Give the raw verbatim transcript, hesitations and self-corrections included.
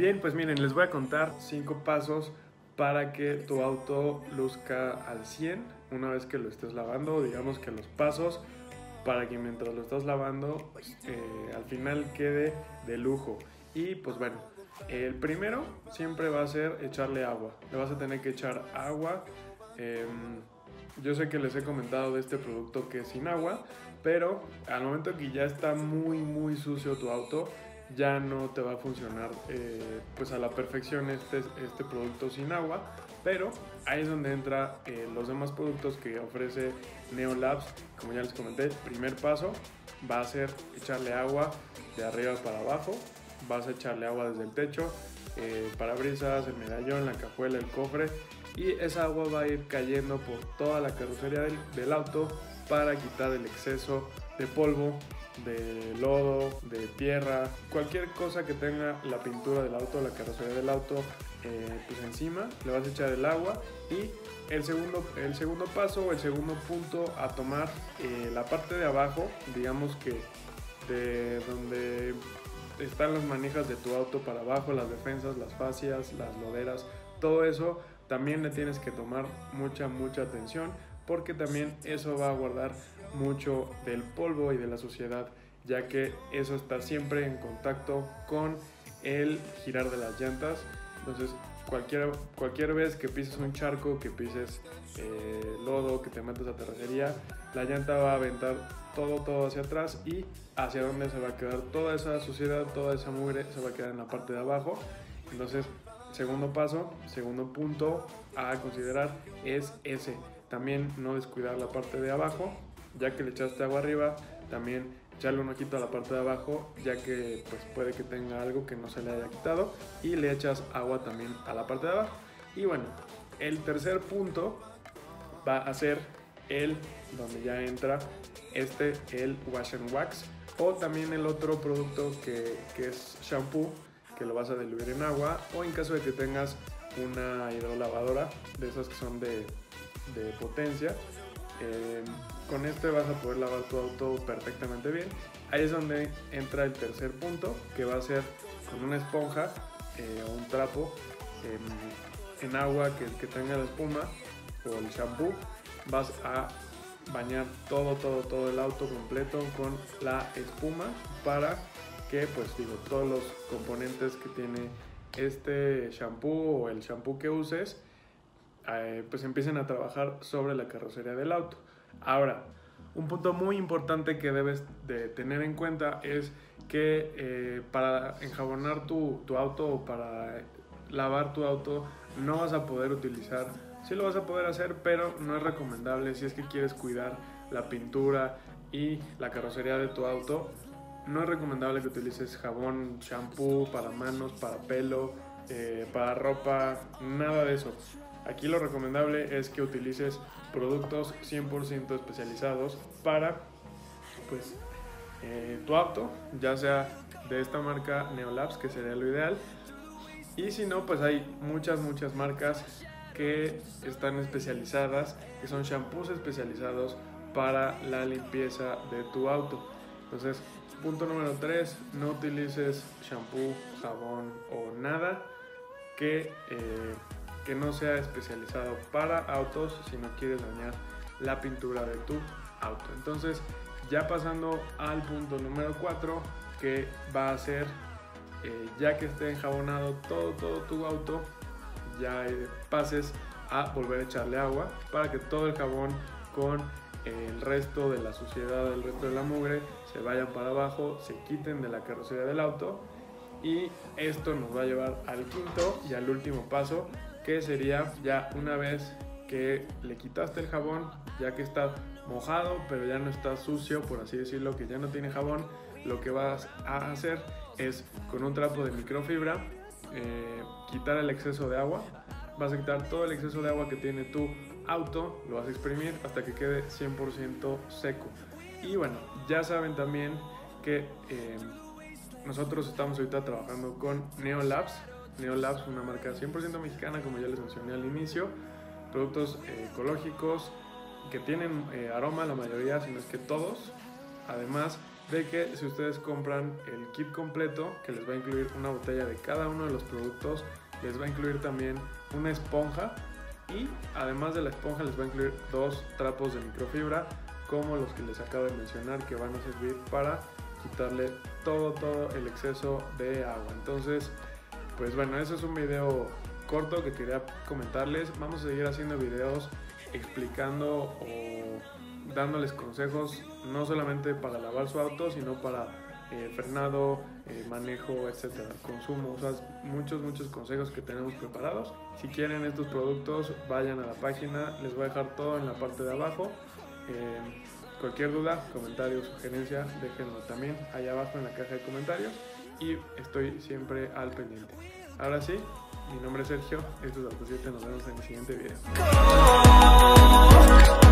Bien, pues miren, les voy a contar cinco pasos para que tu auto luzca al cien una vez que lo estés lavando. Digamos que los pasos para que mientras lo estás lavando eh, al final quede de lujo. Y pues bueno, el primero siempre va a ser echarle agua. Le vas a tener que echar agua. Eh, yo sé que les he comentado de este producto que es sin agua, pero al momento que ya está muy muy sucio tu auto, ya no te va a funcionar eh, pues a la perfección este, este producto sin agua. Pero ahí es donde entra eh, los demás productos que ofrece Neolabs. Como ya les comenté, el primer paso va a ser echarle agua de arriba para abajo. Vas a echarle agua desde el techo, eh, parabrisas, el medallón, la cajuela, el cofre, y esa agua va a ir cayendo por toda la carrocería del, del auto para quitar el exceso de polvo, de lodo, de tierra, cualquier cosa que tenga la pintura del auto, la carrocería del auto, eh, pues encima le vas a echar el agua. Y el segundo, el segundo paso, el segundo punto a tomar, eh, la parte de abajo, digamos que de donde están las manijas de tu auto para abajo, las defensas, las fascias, las loderas, todo eso también le tienes que tomar mucha mucha atención, porque también eso va a guardar mucho del polvo y de la suciedad, ya que eso está siempre en contacto con el girar de las llantas. Entonces cualquier, cualquier vez que pises un charco, que pises eh, lodo, que te metas a terracería, la llanta va a aventar todo todo hacia atrás, y hacia donde se va a quedar toda esa suciedad, toda esa mugre se va a quedar en la parte de abajo. Entonces, segundo paso, segundo punto a considerar es ese. También no descuidar la parte de abajo, ya que le echaste agua arriba, también echarle un ojito a la parte de abajo, ya que pues puede que tenga algo que no se le haya quitado, y le echas agua también a la parte de abajo. Y bueno, el tercer punto va a ser el donde ya entra este, el wash and wax, o también el otro producto que, que es shampoo, que lo vas a diluir en agua, o en caso de que tengas una hidrolavadora de esas que son de, de potencia, eh, con este vas a poder lavar tu auto perfectamente bien. Ahí es donde entra el tercer punto, que va a ser con una esponja eh, o un trapo en, en agua que, que tenga la espuma o el shampoo. Vas a bañar todo todo todo el auto completo con la espuma, para que pues digo todos los componentes que tiene este shampoo o el shampoo que uses eh, pues empiecen a trabajar sobre la carrocería del auto. Ahora, un punto muy importante que debes de tener en cuenta es que eh, para enjabonar tu, tu auto o para lavar tu auto no vas a poder utilizar, sí lo vas a poder hacer, pero no es recomendable si es que quieres cuidar la pintura y la carrocería de tu auto. No es recomendable que utilices jabón, shampoo para manos, para pelo, eh, para ropa, nada de eso. Aquí lo recomendable es que utilices productos cien por ciento especializados para pues, eh, tu auto, ya sea de esta marca Neolabs, que sería lo ideal. Y si no, pues hay muchas, muchas marcas que están especializadas, que son shampoos especializados para la limpieza de tu auto. Entonces, punto número tres, no utilices shampoo, jabón o nada que, eh, que no sea especializado para autos si no quieres dañar la pintura de tu auto. Entonces, ya pasando al punto número cuatro, que va a ser, eh, ya que esté enjabonado todo, todo tu auto, ya eh, pases a volver a echarle agua para que todo el jabón con el resto de la suciedad, el resto de la mugre se vayan para abajo, se quiten de la carrocería del auto. Y esto nos va a llevar al quinto y al último paso, que sería ya una vez que le quitaste el jabón, ya que está mojado pero ya no está sucio, por así decirlo, que ya no tiene jabón, lo que vas a hacer es con un trapo de microfibra eh, quitar el exceso de agua. Vas a quitar todo el exceso de agua que tiene tu auto, lo vas a exprimir hasta que quede cien por ciento seco. Y bueno, ya saben también que eh, nosotros estamos ahorita trabajando con Neolabs. Neolabs, una marca cien por ciento mexicana, como ya les mencioné al inicio. Productos eh, ecológicos que tienen eh, aroma, la mayoría, si no es que todos. Además, de que si ustedes compran el kit completo, que les va a incluir una botella de cada uno de los productos, les va a incluir también una esponja y además de la esponja les va a incluir dos trapos de microfibra como los que les acabo de mencionar, que van a servir para quitarle todo todo el exceso de agua. Entonces pues bueno, eso es un video corto que quería comentarles. Vamos a seguir haciendo videos explicando o dándoles consejos no solamente para lavar su auto, sino para eh, frenado, eh, manejo, etcétera, consumo, o sea, muchos muchos consejos que tenemos preparados. Si quieren estos productos, vayan a la página, les voy a dejar todo en la parte de abajo. Eh, cualquier duda, comentario, sugerencia, déjenlo también allá abajo en la caja de comentarios y estoy siempre al pendiente. Ahora sí, mi nombre es Sergio, esto es Auto siete, nos vemos en el siguiente video.